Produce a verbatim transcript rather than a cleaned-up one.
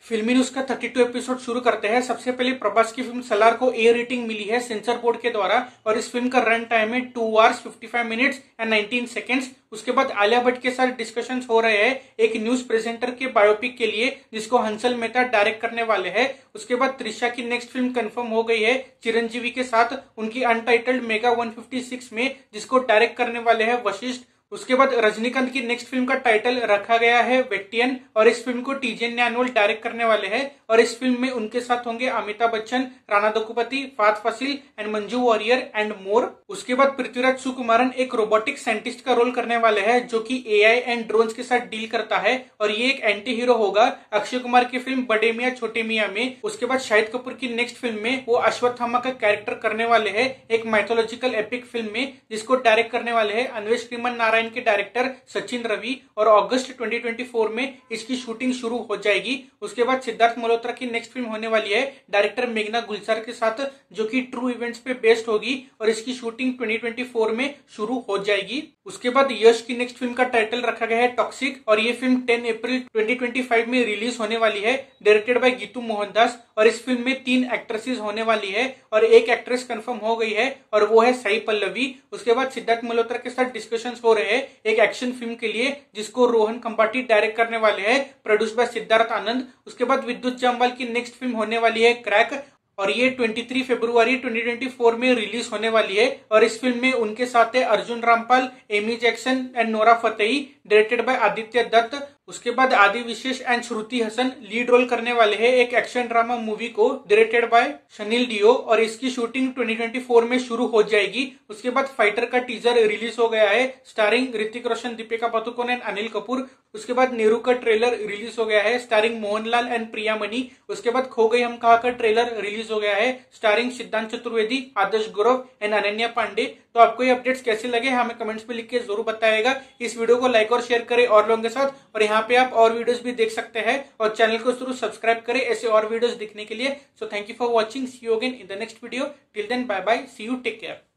फिल्मी न्यूज का बत्तीस एपिसोड शुरू करते हैं। सबसे पहले प्रभास की फिल्म सलार को ए रेटिंग मिली है सेंसर बोर्ड के द्वारा और इस फिल्म का रन टाइम है two hours fifty five minutes and nineteen seconds. उसके बाद आलिया भट्ट के साथ डिस्कशंस हो रहे हैं एक न्यूज प्रेजेंटर के बायोपिक के लिए जिसको हंसल मेहता डायरेक्ट करने वाले हैं। उसके बाद त्रिशा की नेक्स्ट फिल्म कंफर्म हो गई है चिरंजीवी के साथ उनकी untitled mega one fifty six में, जिसको डायरेक्ट करने वाले हैं वशिष्ठ। उसके बाद रजनीकांत की नेक्स्ट फिल्म का टाइटल रखा गया है वेट्टियन और इस फिल्म को टीजे न्यानुअल डायरेक्ट करने वाले हैं और इस फिल्म में उनके साथ होंगे Amitabh Bachchan, Rana Daggubati, Fahadh Faasil and Manju Warrier and more. उसके बाद पृथ्वीराज सुकुमारन एक रोबोटिक साइंटिस्ट का रोल करने वाले हैं जो कि एआई एंड ड्रोन्स के साथ डील करता है और ये एक एंटी हीरो होगा अक्षय कुमार की फिल्म बड़े मियां छोटे मियां में। उसके बाद शाहिद कपूर की नेक्स्ट फिल्म में वो अश्वत्थामा का कैरेक्टर करने वाले हैं एक माइथोलॉजिकल एपिक फिल्म में, जिसको डायरेक्ट करने वाले हैं अन्वेष श्रीमन नारायण के डायरेक्टर सचिन रवि और अगस्त ट्वेंटी ट्वेंटी फोर में इसकी शूटिंग शुरू हो जाएगी। उसके बाद सिद्धार्थ मल्होत्रा की नेक्स्ट फिल्म होने वाली है डायरेक्टर मेघना गुलजार के साथ जो कि ट्रू इवेंट्स पे बेस्ड होगी और इसकी शूटिंग ट्वेंटी ट्वेंटी फोर में शुरू हो जाएगी। उसके बाद यश की नेक्स्ट फिल्म का टाइटल रखा गया है टॉक्सिक और ये film ten April twenty twenty five में रिलीज होने वाली है, डायरेक्टेड बाय गीतू मोहनदास और इस फिल्म में तीन एक्ट्रेसेस होने वाली है और एक एक्ट्रेस कंफर्म हो गई है और वो है साई पल्लवी। उसके बाद सिद्धार्थ मल्होत्रा के साथ डिस्कशंस हो रहे हैं एक एक्शन फिल्म के लिए जिसको रोहन कंपाटी डायरेक्ट करने वाले हैं, प्रोड्यूस बाय सिद्धार्थ आनंद। उसके बाद विद्युत जामवाल की नेक्स्ट फिल्म होने वाली है क्रैक और ये तेईस फरवरी ट्वेंटी ट्वेंटी फोर में रिलीज होने वाली है और इस फिल्म में उनके साथ है Arjun Rampal, Amy Jackson and Nora Fatehi, directed by Aditya Datt. उसके बाद Adivi Sesh and Shruti Haasan lead role करने वाले हैं एक एक्शन ड्रामा मूवी को, डायरेक्टेड बाय सनील डियो और इसकी शूटिंग ट्वेंटी ट्वेंटी फोर में शुरू हो जाएगी। उसके बाद फाइटर का टीजर रिलीज हो गया है स्टारिंग ऋतिक रोशन, दीपिका पादुकोण एंड अनिल कपूर। उसके बाद नेहरू का ट्रेलर रिलीज हो गया है starring Mohanlal and Priyamani. उसके बाद खो गई हम कहा का ट्रेलर रिलीज हो गया है स्टारिंग सिद्धांत चतुर्वेदी, आदर्श गौरव एंड अनन्या पांडे। तो आपको ये अपडेट्स कैसे लगे हमें कमेंट्स में लिख के जरूर बताइएगा। इस वीडियो को लाइक और शेयर करें और लोगों के साथ और यहाँ पे आप और वीडियोस भी देख सकते हैं और चैनल को जरूर सब्सक्राइब करें ऐसे और वीडियोस देखने के लिए। So thank you for watching, see you again in the next video. Till then bye bye, see you, take care.